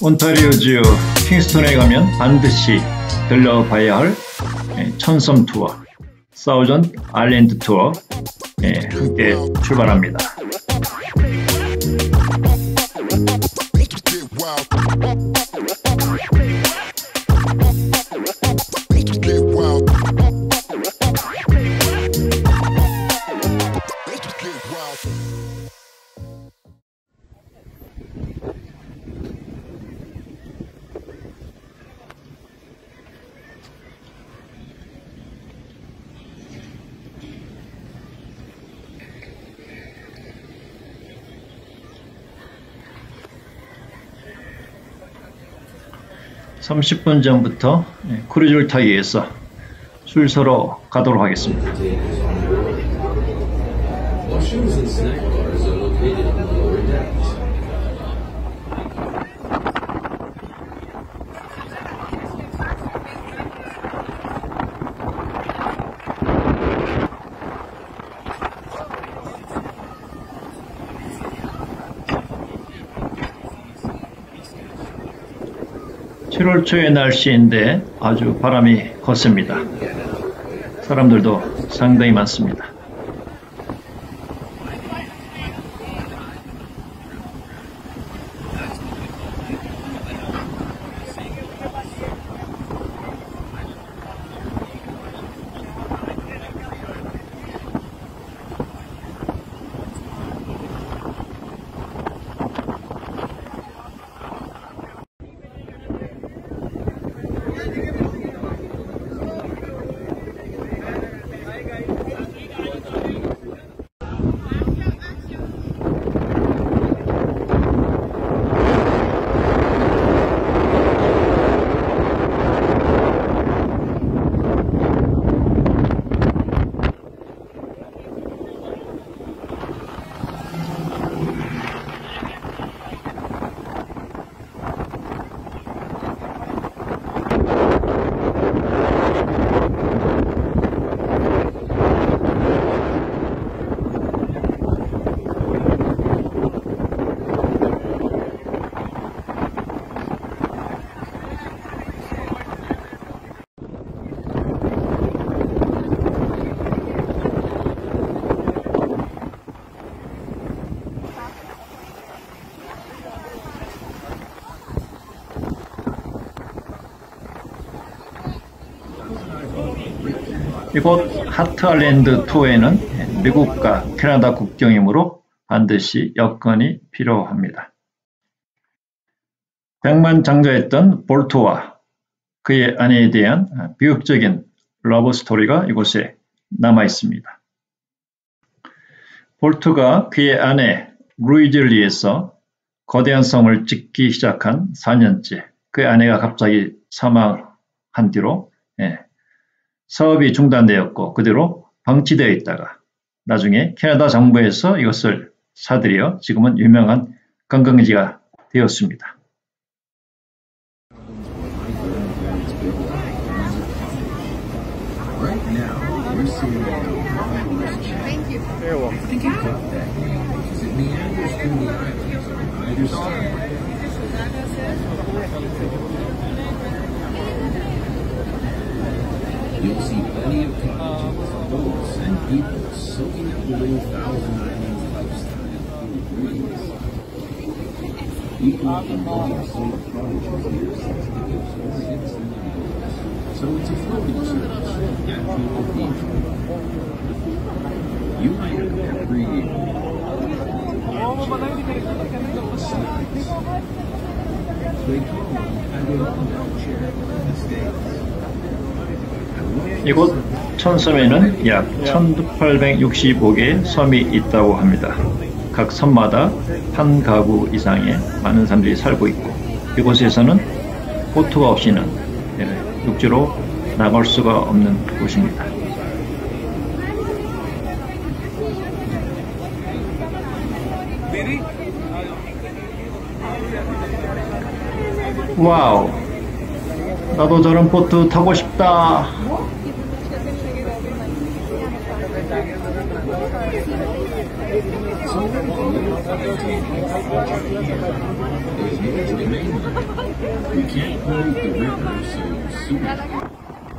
온타리오주 킹스턴에 가면 반드시 들러봐야 할 천섬 투어, 사우전 아일랜드 투어 함께 출발합니다. (30분) 전부터 크루즈를 타기 위해서 줄 서러 가도록 하겠습니다. (7월) 초의 날씨인데 아주 바람이 걷습니다. 사람들도 상당히 많습니다. 이곳 하트 아일랜드 투어에는 미국과 캐나다 국경이므로 반드시 여권이 필요합니다. 백만장자였던 볼트와 그의 아내에 대한 비극적인 러브 스토리가 이곳에 남아 있습니다. 볼트가 그의 아내 루이즈를 위해서 거대한 성을 짓기 시작한 4년째 그의 아내가 갑자기 사망한 뒤로 사업이 중단되었고 그대로 방치되어 있다가 나중에 캐나다 정부에서 이것을 사들여 지금은 유명한 관광지가 되었습니다. You'll see plenty of cottages, boats, and people soaking up the little Thousand Island lifestyle through breeze. People can buy safe cottages near sensitive stories and neighborhoods, so it's a floating service at People Beach. You might have every year they call them Adirondack chair in the States. 이곳 천섬에는 약 1865개의 섬이 있다고 합니다. 각 섬마다 한 가구 이상의 많은 사람들이 살고 있고 이곳에서는 보트가 없이는 육지로 나갈 수가 없는 곳입니다. 와우, 나도 저런 보트 타고 싶다. There's more to the mainland. We can't pollute the river, so sewage.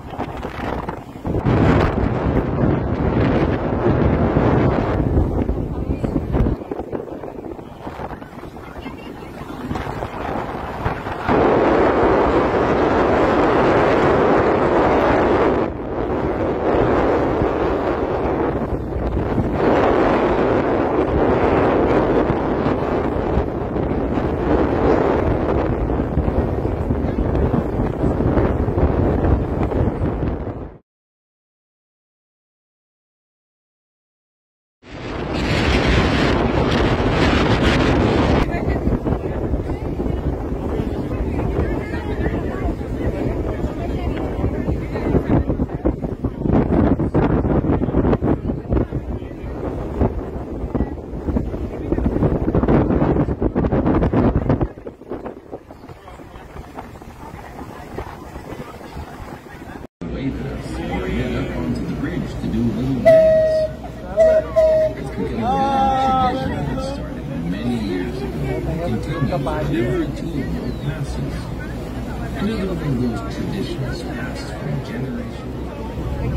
Never a tool passes. Another one of those traditions passed from generation to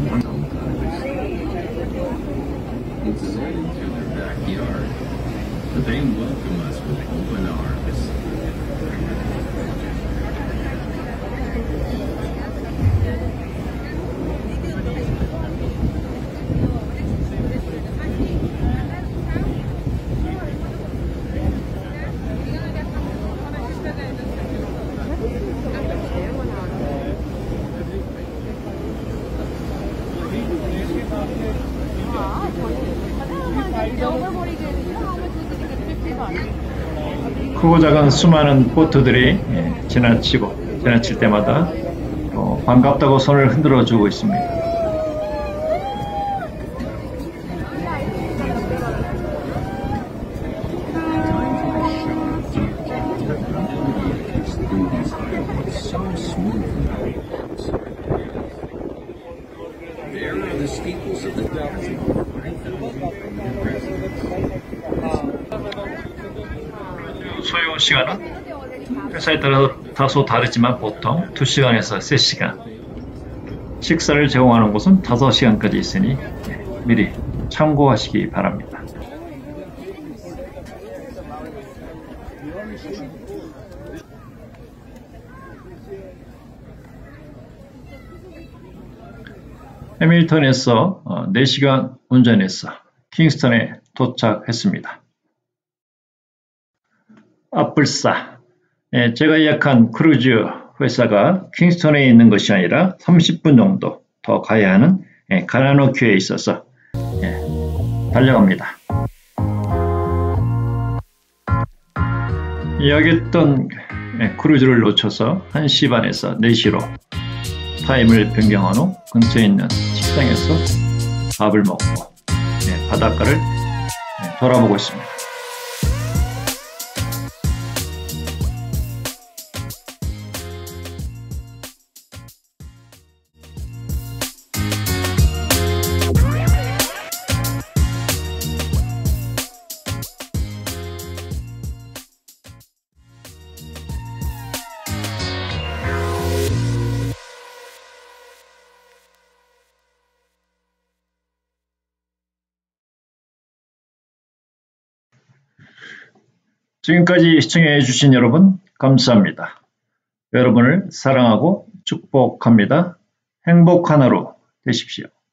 generation. It's sold through their backyard, but they welcome us with open arms. 크고 작은 수많은 보트들이 지나칠 때마다 반갑다고 손을 흔들어 주고 있습니다. 소요 시간은 회사에 따라 다소 다르지만 보통 2시간에서 3시간, 식사를 제공하는 곳은 5시간까지 있으니 미리 참고하시기 바랍니다. 해밀턴에서 4시간 운전해서 킹스턴에 도착했습니다. 앞불사, 제가 예약한 크루즈 회사가 킹스턴에 있는 것이 아니라 30분 정도 더 가야 하는 가라노큐에 있어서 달려갑니다. 예약했던 크루즈를 놓쳐서 1시 반에서 4시로 타임을 변경한 후 근처에 있는 식당에서 밥을 먹고 바닷가를 돌아보고 있습니다. 지금까지 시청해 주신 여러분 감사합니다. 여러분을 사랑하고 축복합니다. 행복한 하루 되십시오.